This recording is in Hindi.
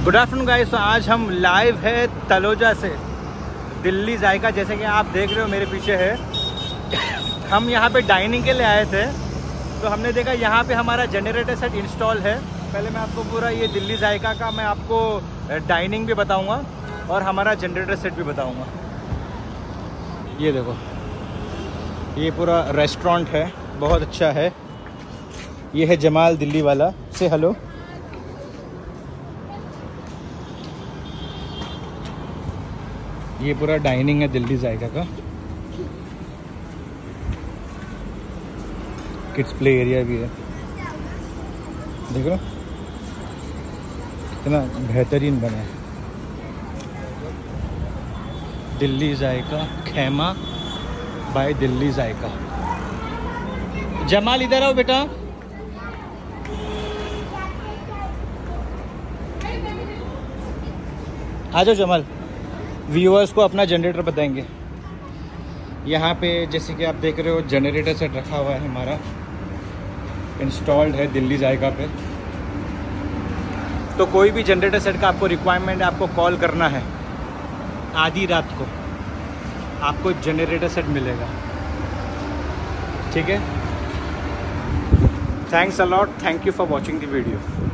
Good afternoon guys. तो आज हम लाइव है तलोजा से दिल्ली जायका, जैसे कि आप देख रहे हो मेरे पीछे है। हम यहाँ पे डाइनिंग के लिए आए थे, तो हमने देखा यहाँ पे हमारा जनरेटर सेट इंस्टॉल है। पहले मैं आपको पूरा ये दिल्ली जायका का मैं आपको डाइनिंग भी बताऊँगा और हमारा जनरेटर सेट भी बताऊँगा। ये देखो, ये पूरा रेस्टोरेंट है, बहुत अच्छा है। ये है जमाल दिल्ली वाला, से हेलो। ये पूरा डाइनिंग है दिल्ली जायका का। किड्स प्ले एरिया भी है, देखो कितना बेहतरीन बना है। दिल्ली जायका खैमा बाय दिल्ली जायका। जमाल इधर आओ बेटा। आ जाओ जमाल, व्यूअर्स को अपना जनरेटर बताएंगे। यहाँ पे जैसे कि आप देख रहे हो जनरेटर सेट रखा हुआ है, हमारा इंस्टॉल्ड है दिल्ली जायका पे। तो कोई भी जनरेटर सेट का आपको रिक्वायरमेंट है, आपको कॉल करना है, आधी रात को आपको जनरेटर सेट मिलेगा, ठीक है। Thanks a lot, thank you for watching the video.